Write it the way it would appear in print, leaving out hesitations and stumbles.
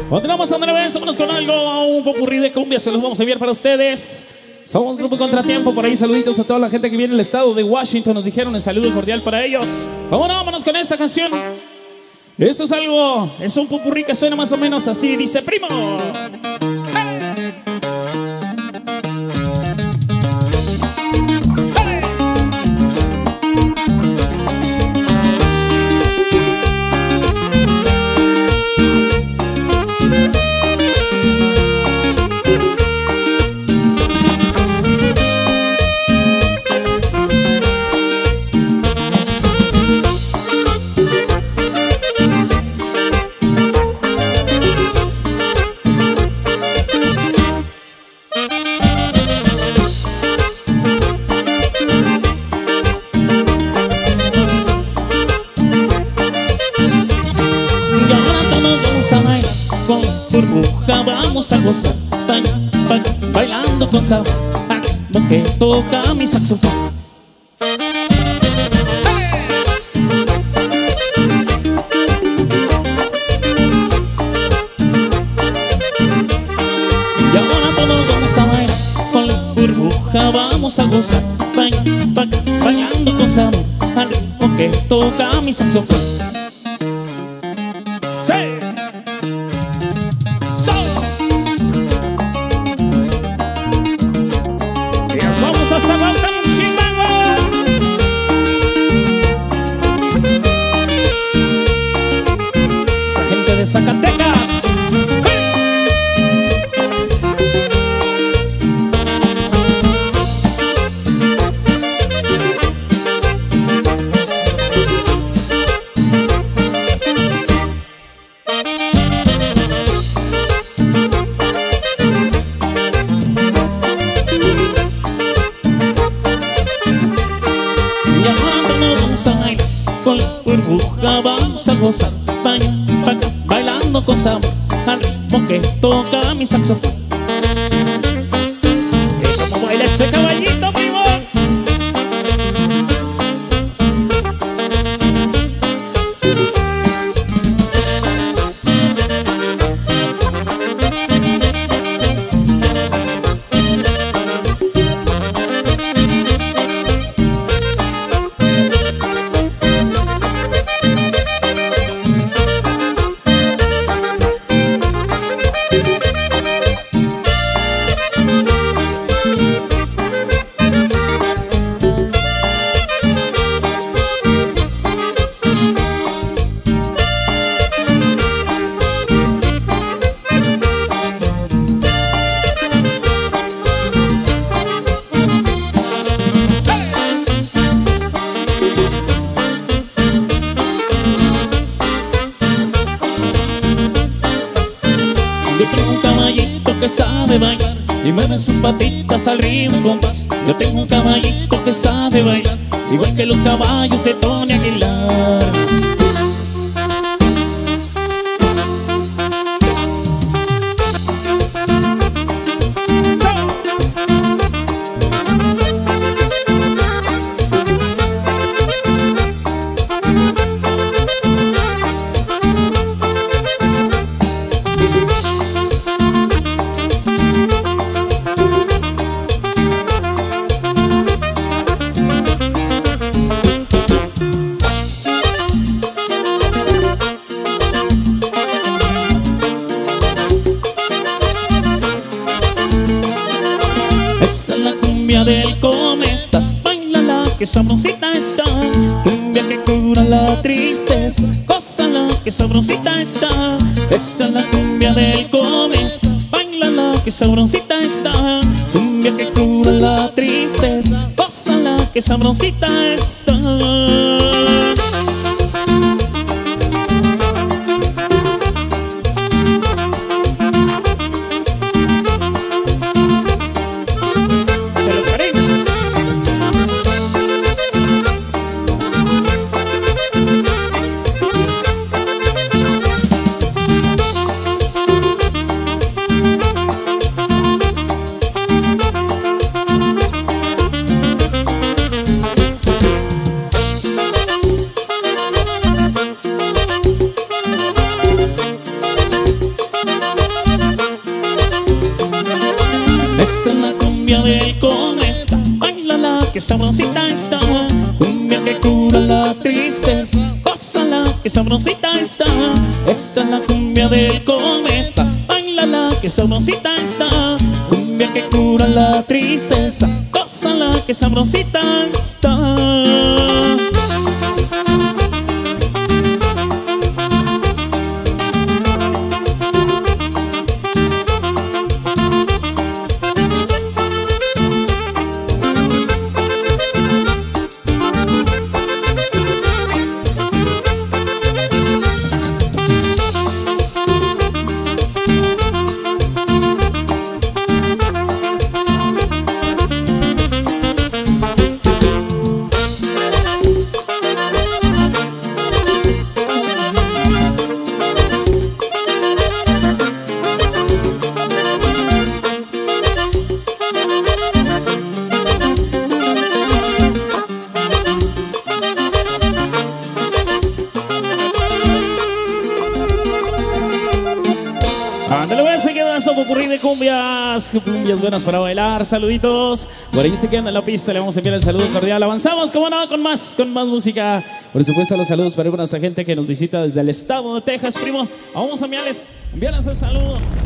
Continuamos otra vez, vámonos con algo, un popurrí de cumbia, se los vamos a enviar para ustedes. Somos Grupo Contratiempo, por ahí saluditos a toda la gente que viene del estado de Washington, nos dijeron el saludo cordial para ellos. Vámonos con esta canción. Esto es algo, es un popurrí que suena más o menos así, dice primo. Con burbuja vamos a gozar, bailando con sabor, que toca mi saxofón. Y ahora todos vamos a bailar, con la burbuja vamos a gozar, bailando con sabor, que toca mi saxofón. Zacatecas. Y ahora nos vamos a bailar, con la burbuja vamos a gozar, bailando con sabor, al ritmo que toca mi saxofón. Y como baila ese caballito, primo. Yo tengo un caballito que sabe bailar y mueve sus patitas al ritmo y compás. Yo tengo un caballito que sabe bailar, igual que los caballos de Tony Aguilar. Esta es la cumbia del cometa, bailala que sabrosita está. Cumbia que cura la tristeza, gózala que sabrosita está. Esta es la cumbia del cometa, bailala que sabrosita está. Cumbia que cura la tristeza, gózala que sabrosita está. Esta es la cumbia del cometa. Bailala, que sabrosita está. Cumbia que cura la tristeza. Gózala, que sabrosita está. Esta es la cumbia del cometa. Bailala, que sabrosita está. Cumbia que cura la tristeza. Gózala, que sabrosita está. Ándale, voy a seguir dando popurrí de cumbias buenas para bailar. Saluditos, por ahí se quedan en la pista. Le vamos a enviar el saludo cordial. Avanzamos, como no, con más música. Por supuesto, los saludos para nuestra gente que nos visita desde el estado de Texas, primo. Vamos a enviarles el saludo.